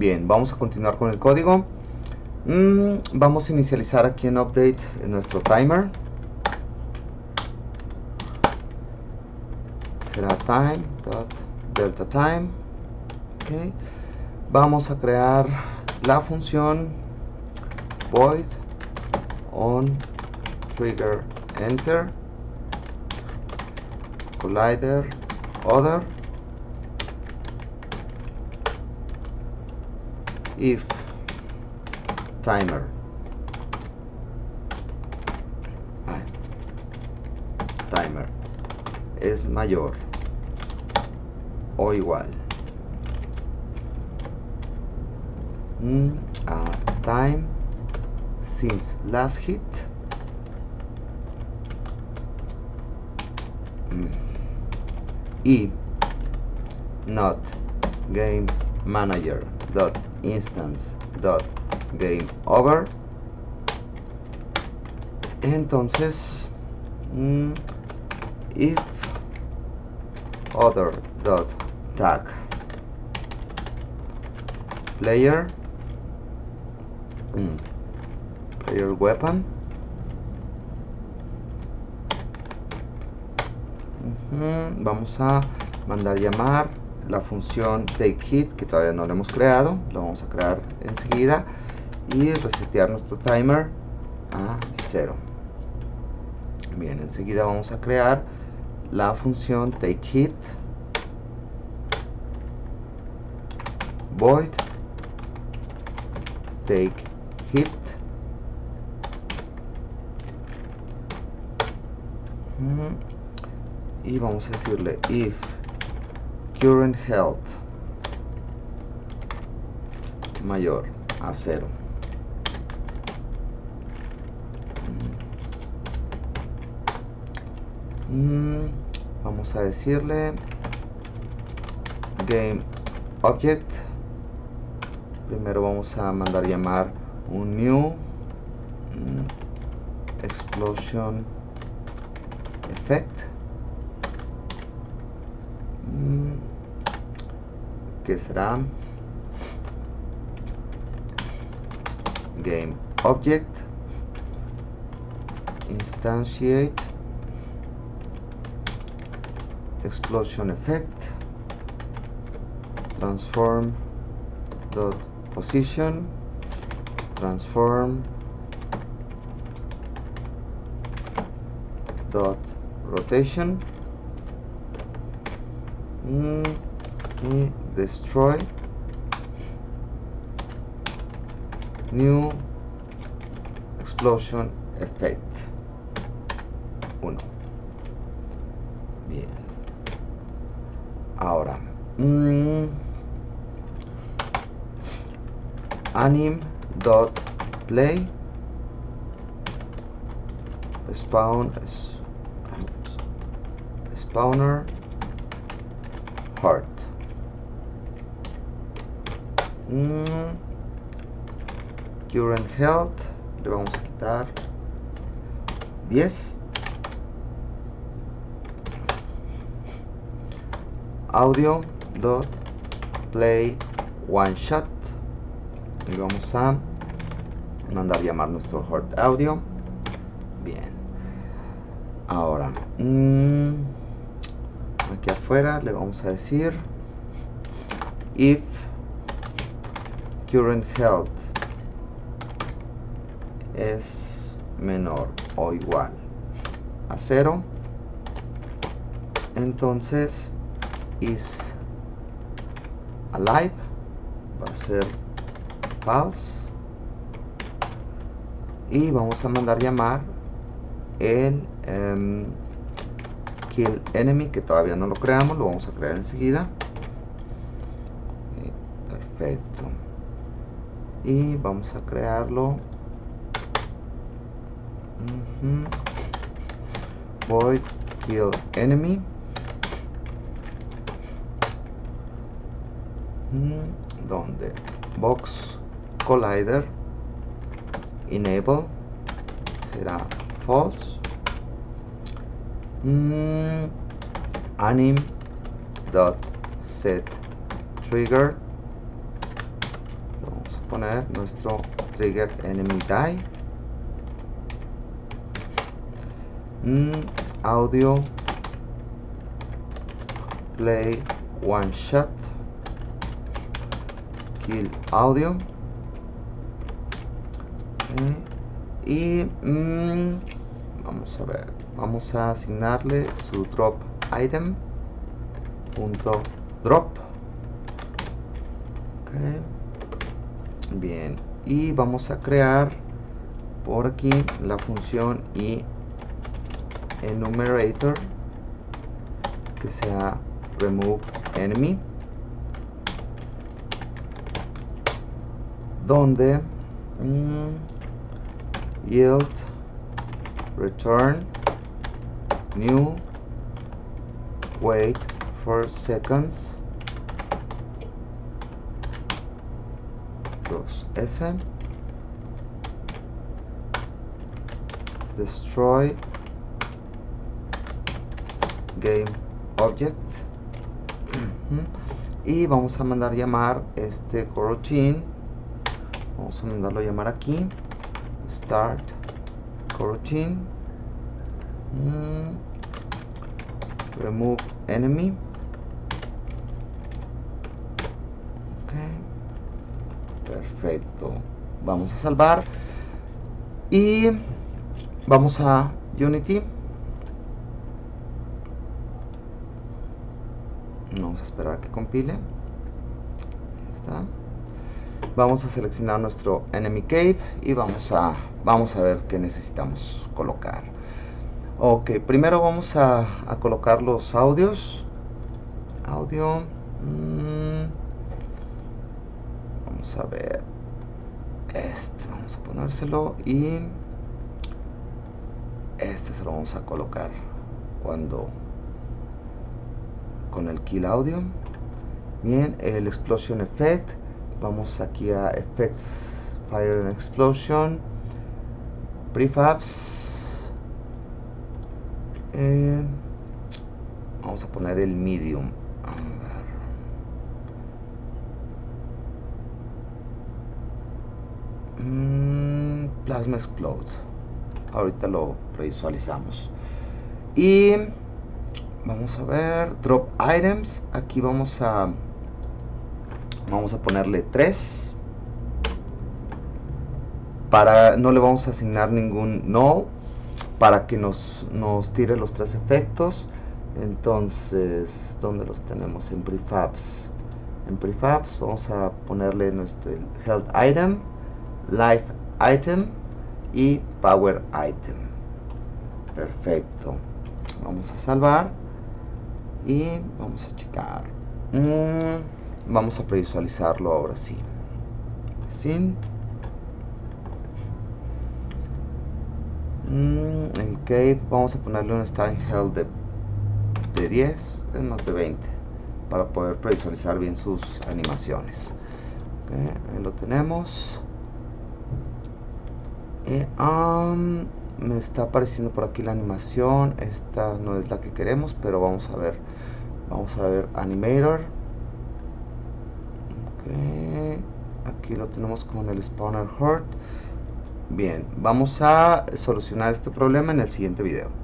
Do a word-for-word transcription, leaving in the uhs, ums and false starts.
Bien, vamos a continuar con el código. Mm, vamos a inicializar aquí en update nuestro timer. Será time dot delta time. Okay. Vamos a crear la función void on trigger enter collider other if timer Ay, timer es mayor o igual mm, a time since last hit mm, y not game manager dot instance dot game over. Entonces mm, if other dot tag player mm, player weapon uh-huh. Vamos a mandar llamar la función takeHit, que todavía no lo hemos creado, lo vamos a crear enseguida, y resetear nuestro timer a cero. Bien, enseguida vamos a crear la función takeHit void takeHit uh-huh. Y vamos a decirle if current health mayor a cero. Mm, vamos a decirle game object. Primero vamos a mandar llamar un new mm, explosion effect mm, que será game object instantiate explosion effect transform dot position transform dot rotation mm, y destroy new explosion effect uno. Bien, ahora mm, anim dot play spawn spawner heart mm, current health le vamos a quitar diez. Audio dot play one shot y vamos a mandar llamar nuestro heart audio. Bien, ahora mmm, aquí afuera le vamos a decir if current health es menor o igual a cero, entonces is alive va a ser false y vamos a mandar llamar el um, kill enemy, que todavía no lo creamos, lo vamos a crear enseguida. Perfecto, y vamos a crearlo uh-huh. Void kill enemy mm, donde box collider enable será false mm, anim dot set trigger poner nuestro trigger enemy die. Mm, audio play one shot kill audio. Okay. Y mm, vamos a ver, vamos a asignarle su drop item punto drop. Okay. Bien, y vamos a crear por aquí la función y enumerator que sea remove enemy, donde mm, yield return new wait four seconds dos F destroy game object. Y vamos a mandar llamar este coroutine, vamos a mandarlo a llamar aquí start coroutine mm, remove enemy. Okay. Perfecto, vamos a salvar y vamos a Unity. Vamos a esperar a que compile. Ahí está. Vamos a seleccionar nuestro enemy cave y vamos a vamos a ver qué necesitamos colocar. Ok, primero vamos a, a colocar los audios. Audio. Mmm, vamos a ver. Este, vamos a ponérselo y este se lo vamos a colocar cuando con el kill audio. Bien, el explosion effect, vamos aquí a effects fire and explosion prefabs, eh, vamos a poner el medium. A ver. Mm, plasma explode, ahorita lo previsualizamos. Y vamos a ver drop items, aquí vamos a vamos a ponerle tres, para no le vamos a asignar ningún null para que nos, nos tire los tres efectos. Entonces, ¿dónde los tenemos? En prefabs. En prefabs vamos a ponerle nuestro health item, life item y power item. Perfecto, vamos a salvar y vamos a checar. Mm, vamos a previsualizarlo ahora sí. Sin mm, el cave vamos a ponerle un starting health de, de diez, es más de veinte, para poder previsualizar bien sus animaciones. Okay, ahí lo tenemos. Y, um, me está apareciendo por aquí la animación. Esta no es la que queremos, pero vamos a ver. Vamos a ver animator. Okay. Aquí lo tenemos con el spawner hurt. Bien, vamos a solucionar este problema en el siguiente video.